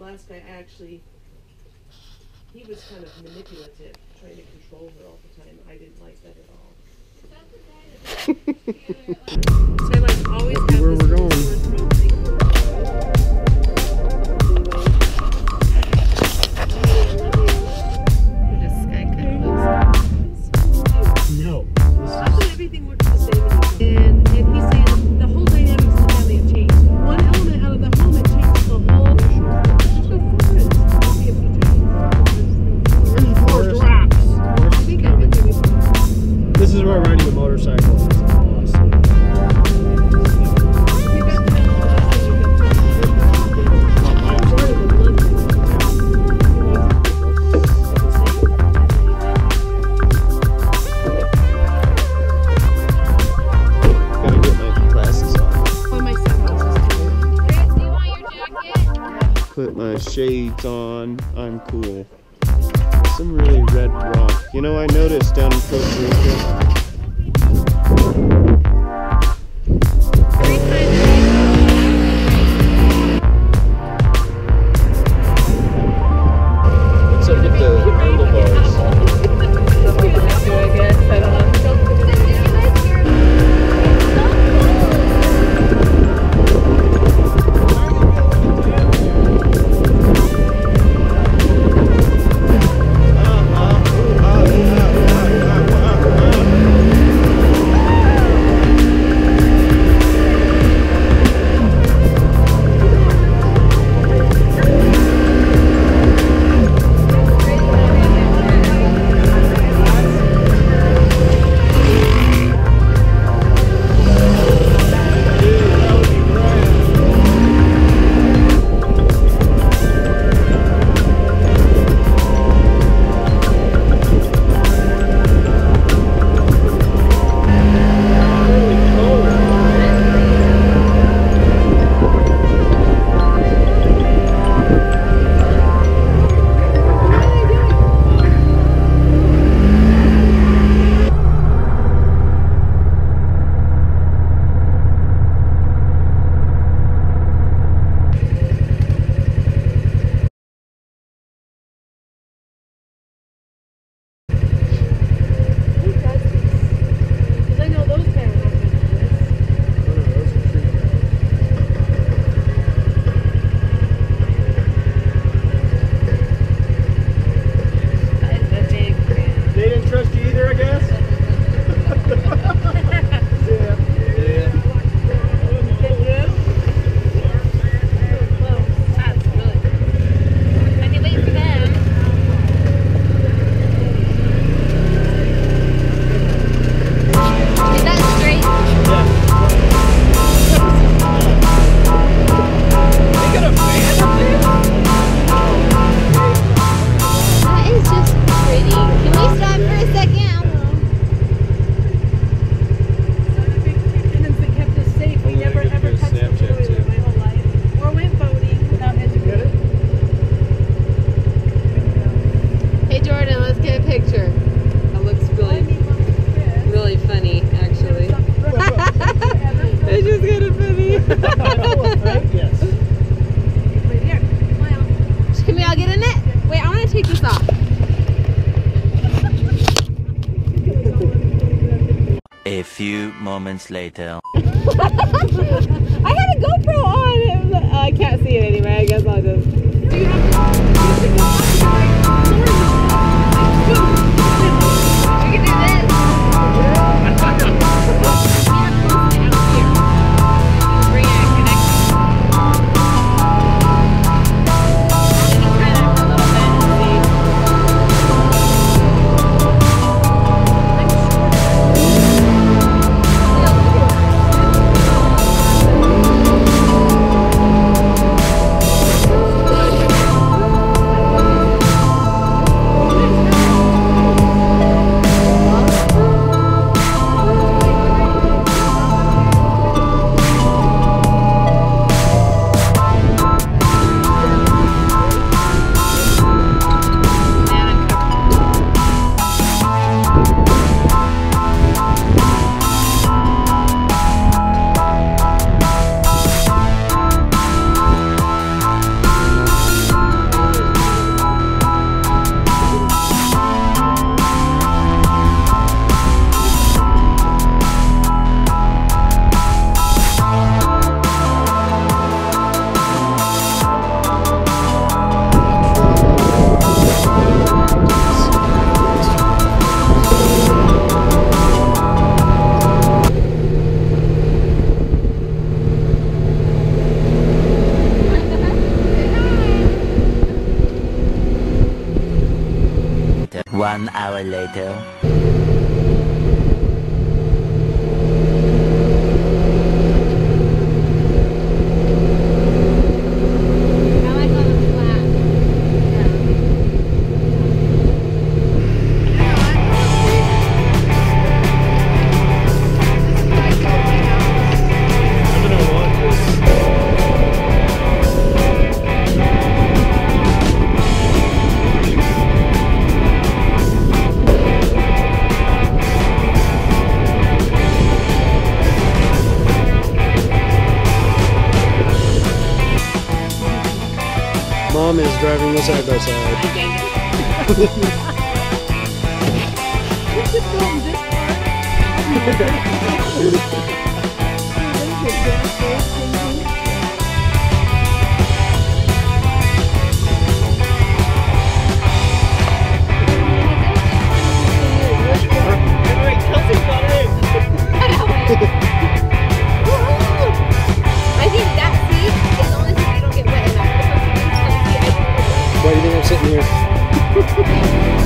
last guy actually, he was kind of manipulative, trying to control her all the time. I didn't like that at all. So I like always have where we're going. No. How did everything work the same? And he's saying the whole dynamics of the family have changed. One element out of the home, it changes the whole. There's no forest. There'll be a few trees. There's forest rocks. I think I would maybe. This is where riding a motorcycle is awesome. Gotta get my glasses on. Oh, my sunglasses too. Chris, do you want your jacket? Put my shades on. I'm cool. Some really red rock. You know, I noticed down in Costa Rica. What's up with the handlebars? A few moments later. I had a GoPro on. I can't see it anyway. I guess I'll just. We can do this. Bring it and connect. 1 hour later. I like all the flat. I'm gonna want this. Mom is driving the side by side. We should film this I think that seat is only so you don't get wet enough. Why do you think I'm sitting here?